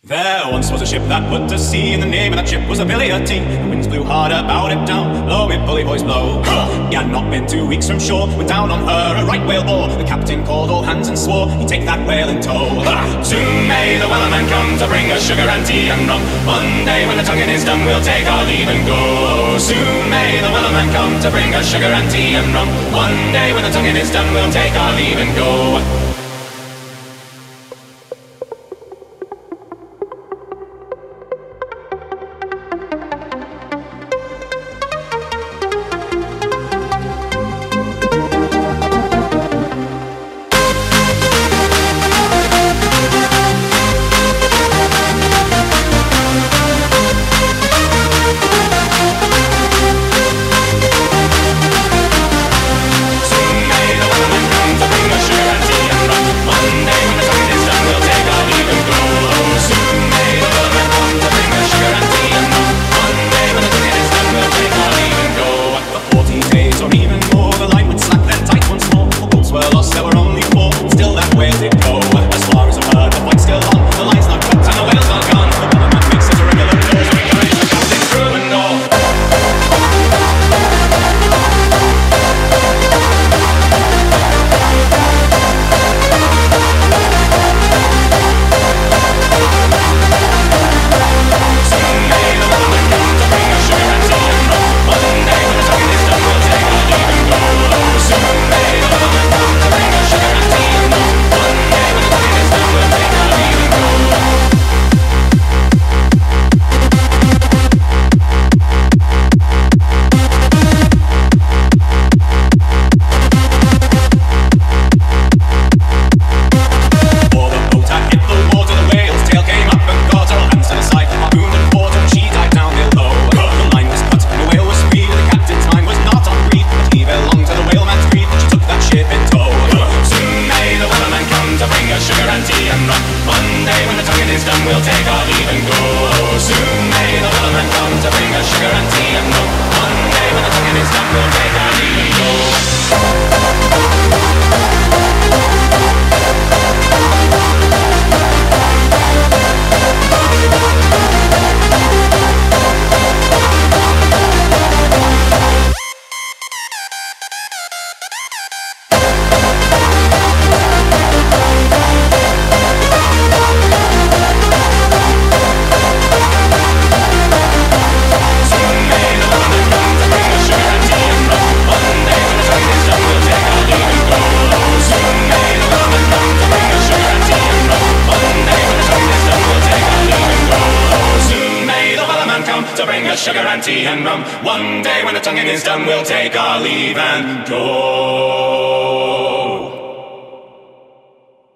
There once was a ship that put to sea, and the name of that ship was a Billy o' Tea. The winds blew hard about it down, blow it bully boys blow. He had not been 2 weeks from shore when down on her a right whale bore. The captain called all hands and swore he'd take that whale in tow. Soon may the wellerman come to bring us sugar and tea and rum. One day when the tonguing is done we'll take our leave and go. Soon may the wellerman come to bring us sugar and tea and rum. One day when the tonguing is done we'll take our leave and go. We'll take our leave and go. Soon may the wellerman come to bring us sugar and tea and rum. One day when the tonguing is done, we'll take our leave and sugar and tea and rum. One day when the tonguing is done, we'll take our leave and go.